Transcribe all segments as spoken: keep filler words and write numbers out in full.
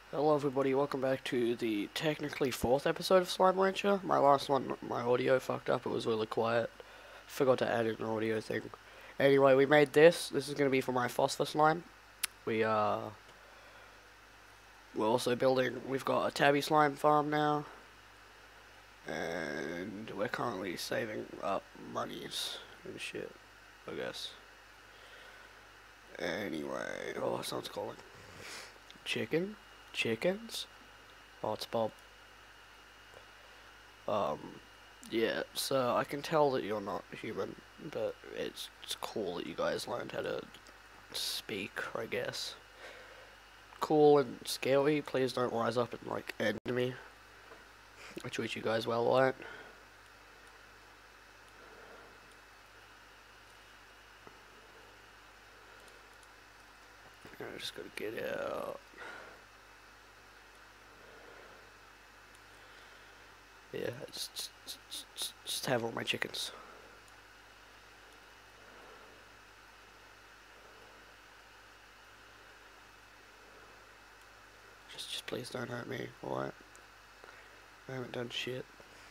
Hello everybody, welcome back to the technically fourth episode of Slime Rancher. My last one, my audio fucked up, it was really quiet. Forgot to add in an audio thing. Anyway, we made this. This is going to be for my phosphor slime. We, uh... We're also building, we've got a tabby slime farm now. And we're currently saving up monies and shit, I guess. Anyway, oh, someone's calling. Chicken? Chickens? Oh, it's Bob. Um, yeah, so I can tell that you're not human, but it's, it's cool that you guys learned how to speak, I guess. Cool and scary, please don't rise up and, like, end me. I treat you guys well, alright? I just gotta get out. Yeah, just, just, just, just have all my chickens. Just, just please don't hurt me, alright? I haven't done shit.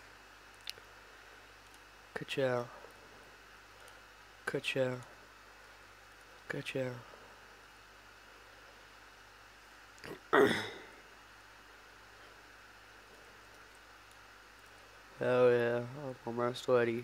Ka-chow. Ka-chow. Ka-chow. Oh yeah, I'm almost ready.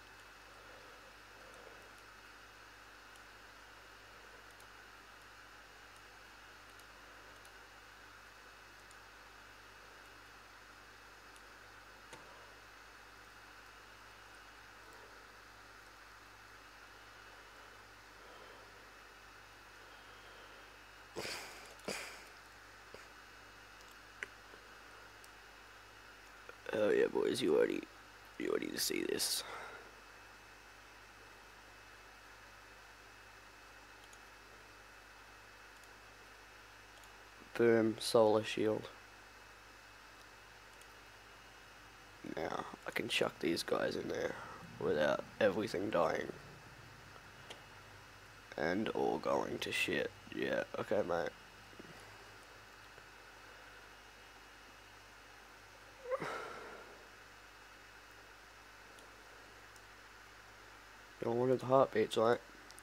Oh yeah, boys, you already, you already to see this. Boom, solar shield. Now, I can chuck these guys in there without everything dying. And all going to shit. Yeah, okay, mate. You don't want the heartbeats, right?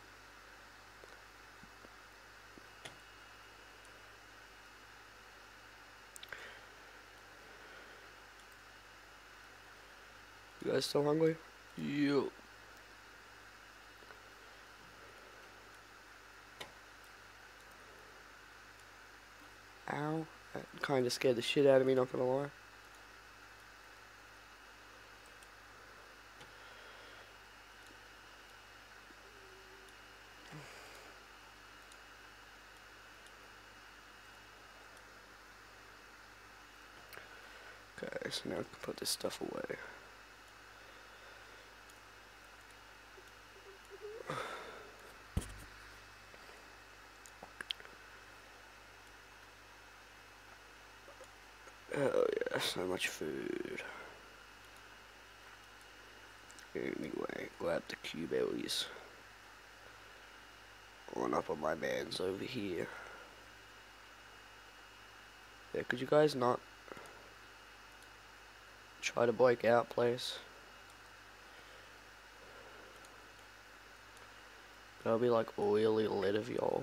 You guys still hungry? Yeah. Ow. That kinda scared the shit out of me, not gonna lie. Okay, so now I can put this stuff away. Oh yeah, so much food. Anyway, grab the Q berries. Run up on my man's over here. Yeah, could you guys not try to break out, please? That'll be like really lit of y'all.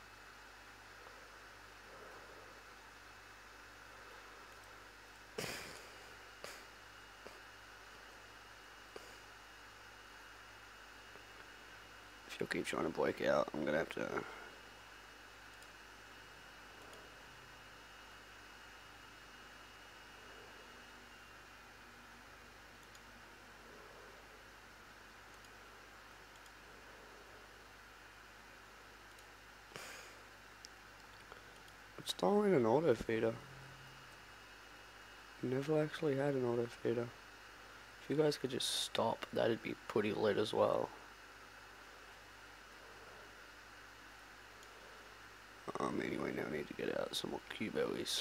If you'll keep trying to break out, I'm gonna have to... Installing an auto feeder. Never actually had an auto feeder. If you guys could just stop, that'd be pretty lit as well. Um, anyway, now I need to get out some more Q berries.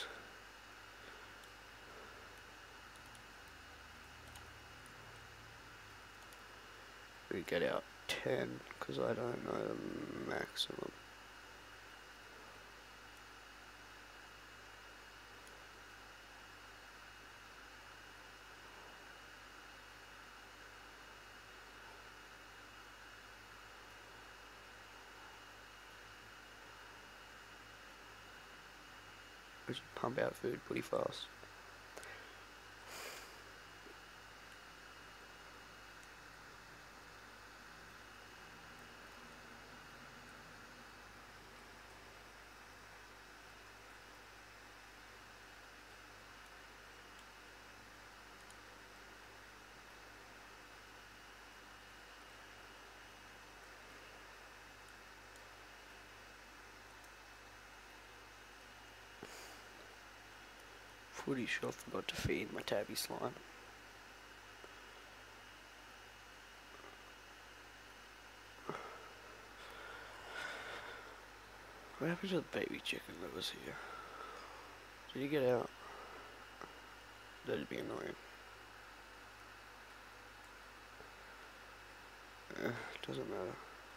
We get out ten, because I don't know the maximum. Because you pump out food pretty fast. Pretty sure I forgot to feed my tabby slime. What happened to the baby chicken that was here? Did he get out? That'd be annoying. Eh, doesn't matter.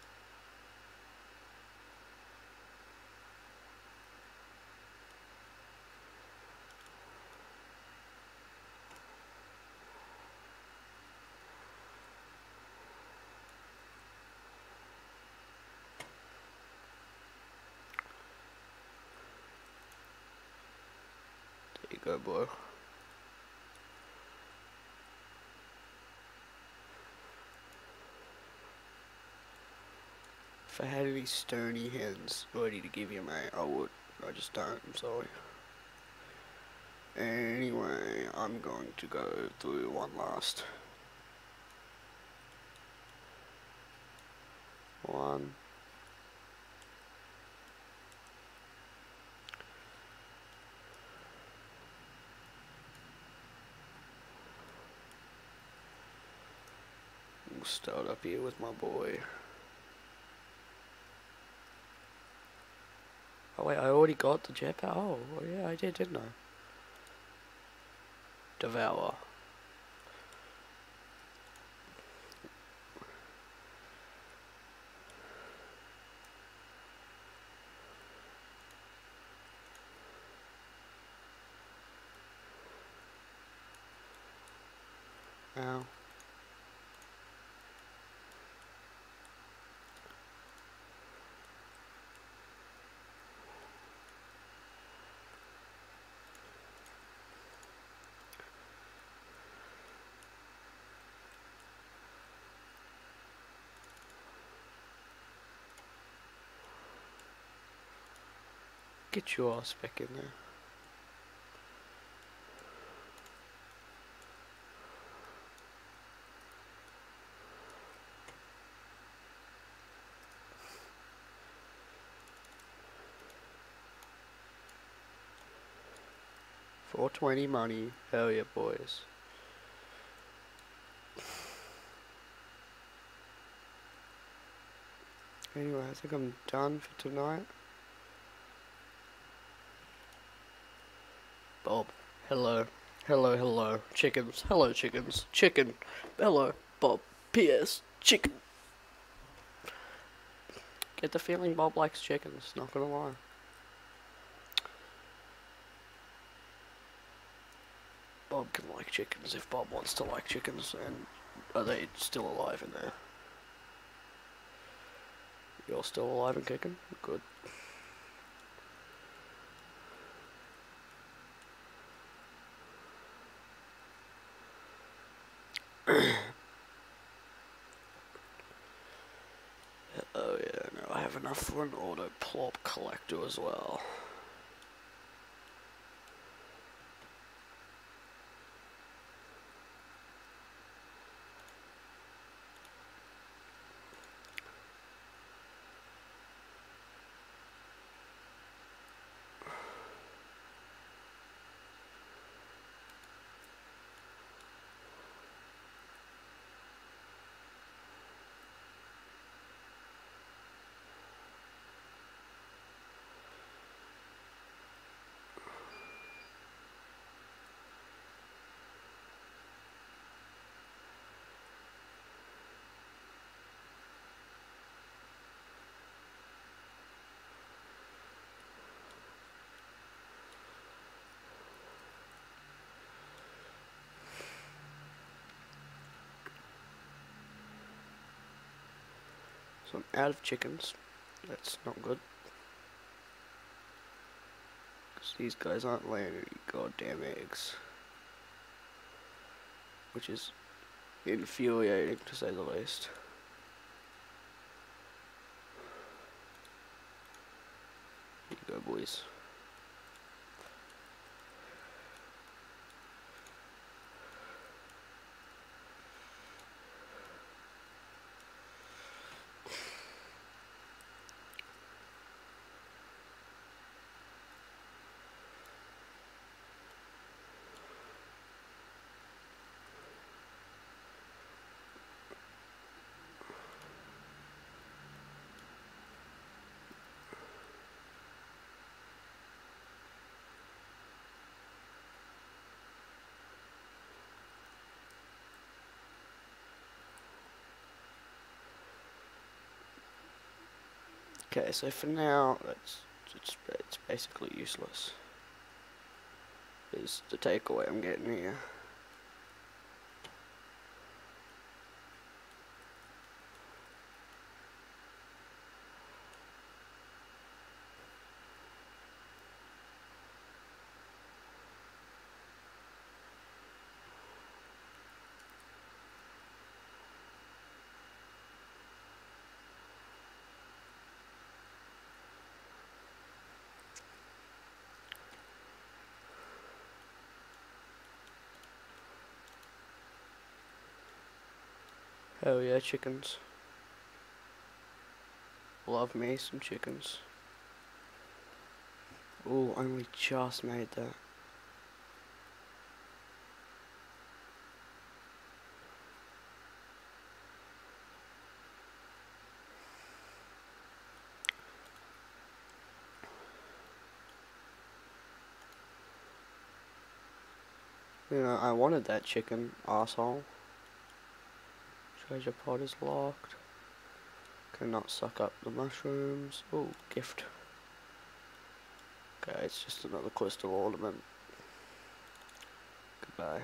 There you go, boy. If I had any stony hens ready to give you, mate, I would. I just don't, I'm sorry. Anyway, I'm going to go through one last. One. We'll start up here with my boy. Oh wait, I already got the jetpack. Oh, well, yeah, I did, didn't I? Devour. Ow. Get your ass back in there. four twenty money. Hell yeah, boys. Anyway, I think I'm done for tonight. Bob, hello. Hello, hello. Chickens. Hello, chickens. Chicken. Hello, Bob. P S. Chicken. Get the feeling Bob likes chickens, not gonna lie. Bob can like chickens if Bob wants to like chickens, and are they still alive in there? You're still alive and kicking? Good. Oh yeah, no, I have enough for an auto plop collector as well. So I'm out of chickens. That's not good. Because these guys aren't laying any goddamn eggs. Which is infuriating to say the least. Here you go, boys. Okay, so for now, it's, it's, it's basically useless. Is the takeaway I'm getting here. Hell yeah, chickens. Love me some chickens. Ooh, only just made that. You know, I wanted that chicken, asshole. Treasure pod is locked. Cannot suck up the mushrooms. Ooh, gift. Okay, it's just another crystal ornament. Goodbye.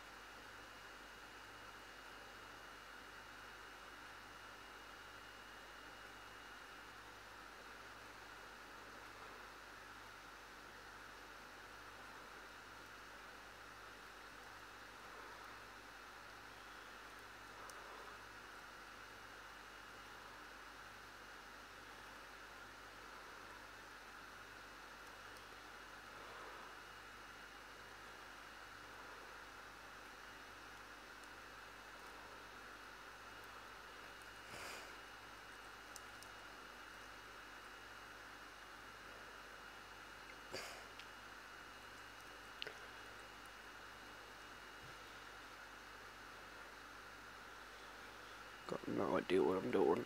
Got no idea what I'm doing.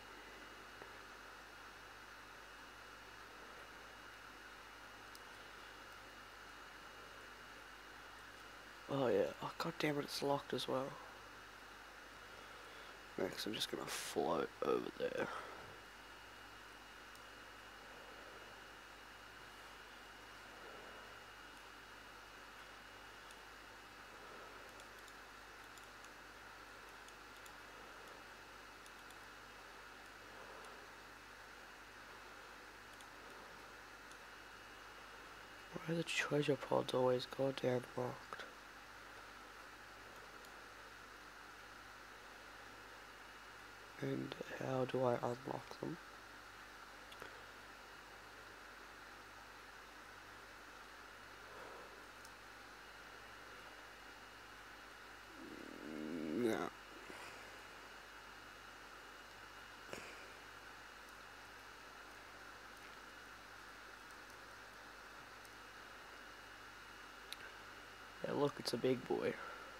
Oh yeah, oh god damn it, it's locked as well. Next I'm just gonna float over there. Why are the treasure pods always goddamn locked? And how do I unlock them? No. Yeah, look, it's a big boy.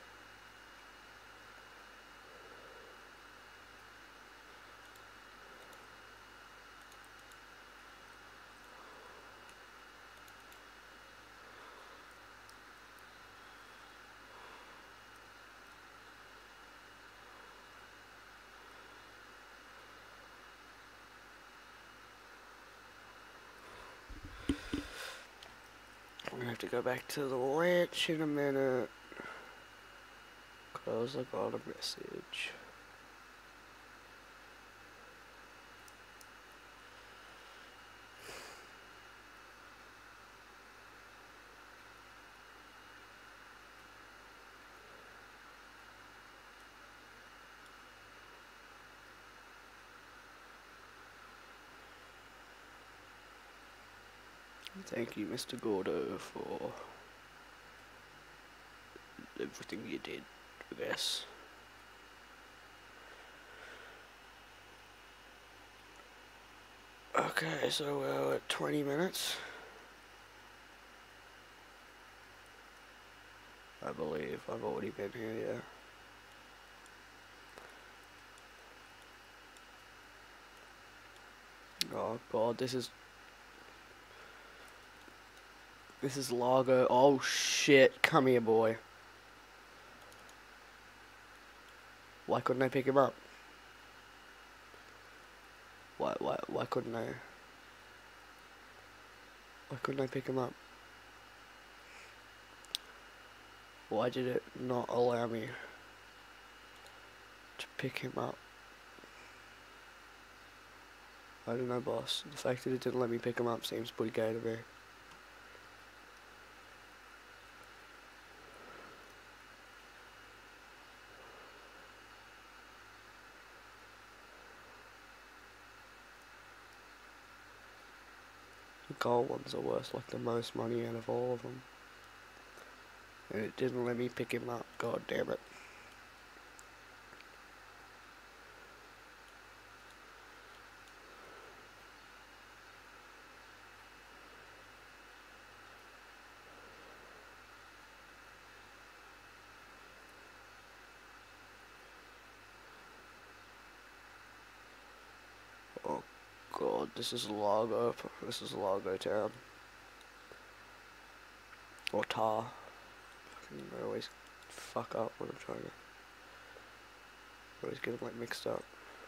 I'm gonna have to go back to the ranch in a minute. Cause I got a message. Thank you, Mister Gordo, for everything you did, I guess. Okay, so we're at twenty minutes. I believe I've already been here, yeah. Oh god, this is... This is Largo. Oh shit, come here, boy. Why couldn't I pick him up? Why, why, why couldn't I? Why couldn't I pick him up? Why did it not allow me to pick him up? I don't know, boss. The fact that it didn't let me pick him up seems pretty gay to me. The gold ones are worth like the most money out of all of them. And it didn't let me pick him up, god damn it. Oh god, this is Largo. This is Largo Town. Or Tar. I always fuck up when I'm trying to... I always get them like mixed up.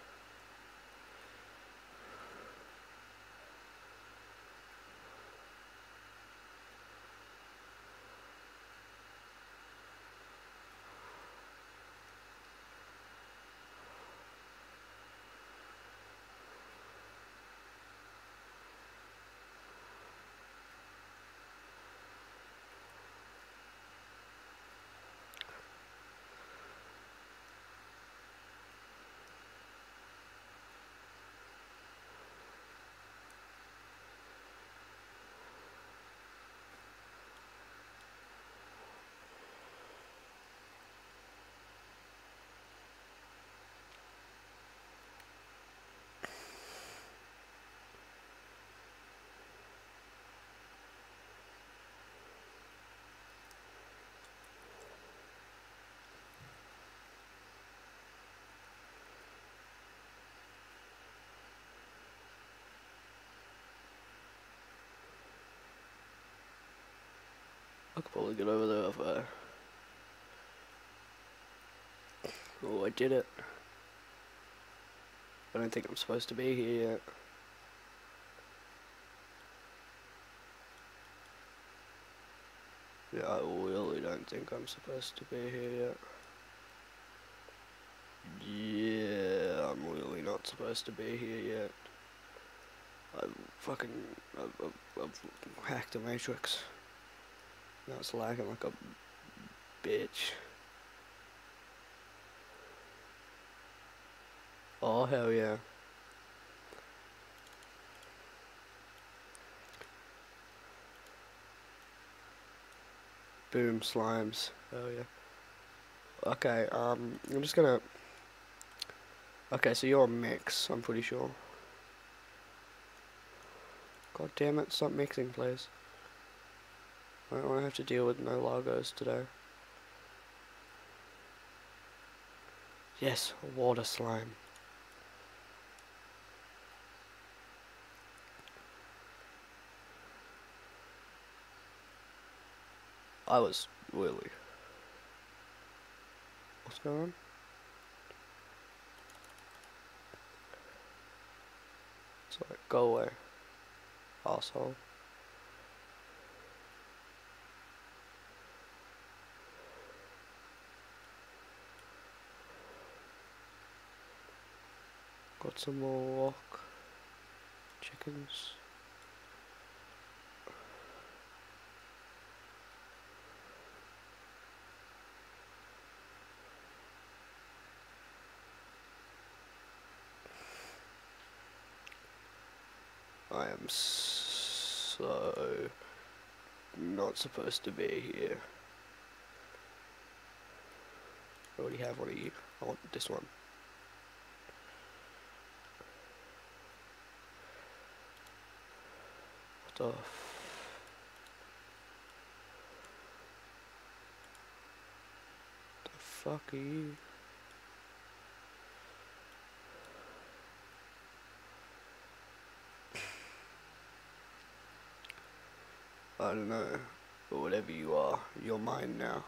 I could probably get over there if I... Oh, I did it. I don't think I'm supposed to be here yet. Yeah, I really don't think I'm supposed to be here yet. Yeah, I'm really not supposed to be here yet. I've fucking... I've, I've, I've hacked the Matrix. Now it's lagging like a bitch. Oh, hell yeah. Boom, slimes. Hell yeah. Okay, um, I'm just gonna... Okay, so you're a mix, I'm pretty sure. God damn it, stop mixing, please. I don't want to have to deal with no Largos today. Yes, water slime. I was really... What's going on? Sorry, go away, asshole. Got some more rock chickens. I am so so not supposed to be here. I already have one of you. I want this one. What the the fuck are you? I don't know, but whatever you are, you're mine now.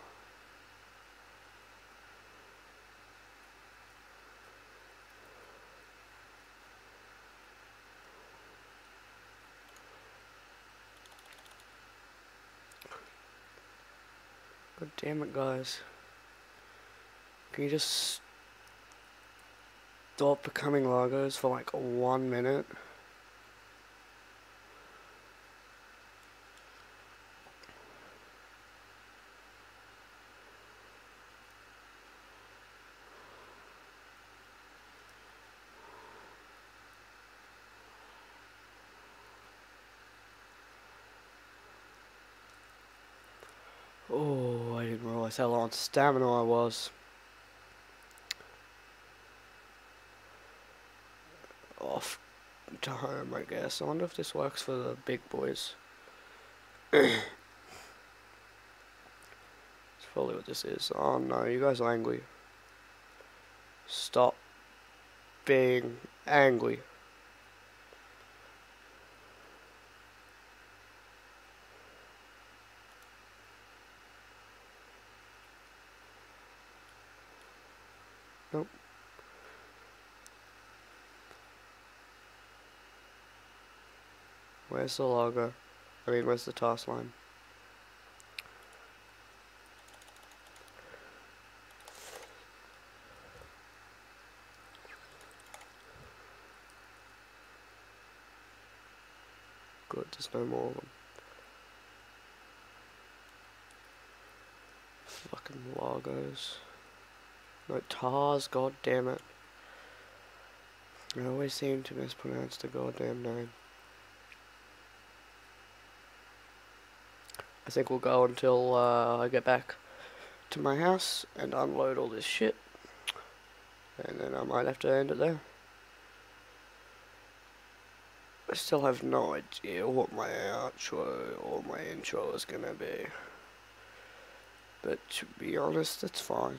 God damn it, guys. Can you just stop becoming Lagos for like one minute? Oh, I didn't realize how low on stamina I was. Off to home, I guess. I wonder if this works for the big boys. That's probably what this is. Oh no, you guys are angry. Stop being angry. Nope. Where's the logo? I mean, where's the task line? Good, there's no more of them. Fucking logos. No, Tars, god damn it. I always seem to mispronounce the goddamn name. I think we'll go until uh, I get back to my house and unload all this shit. And then I might have to end it there. I still have no idea what my outro or my intro is gonna be. But to be honest, that's fine.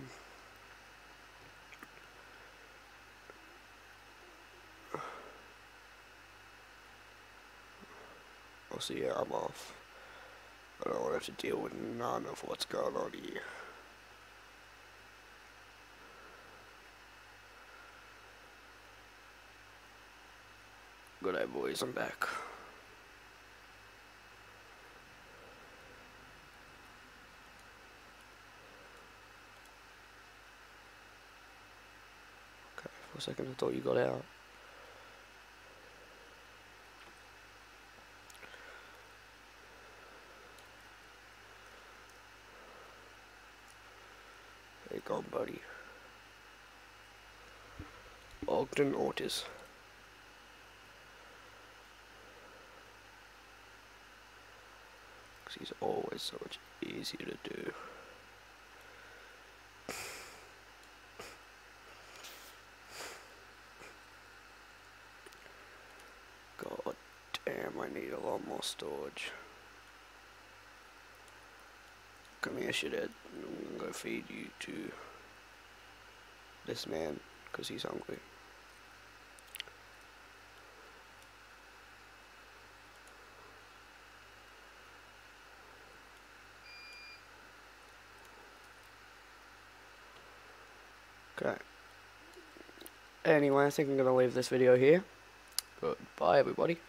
Oh, so yeah, I'm off. I don't want to have to deal with none of what's going on here. Good day, boys, I'm back. Okay, for a second I thought you got out. Hey, go on, buddy. Ogden Ortiz. Because he's always so much easier to do. God damn, I need a lot more storage. Come here, shithead. I'm gonna go feed you to this man, because he's hungry. Okay. Anyway, I think I'm gonna leave this video here. Goodbye, everybody.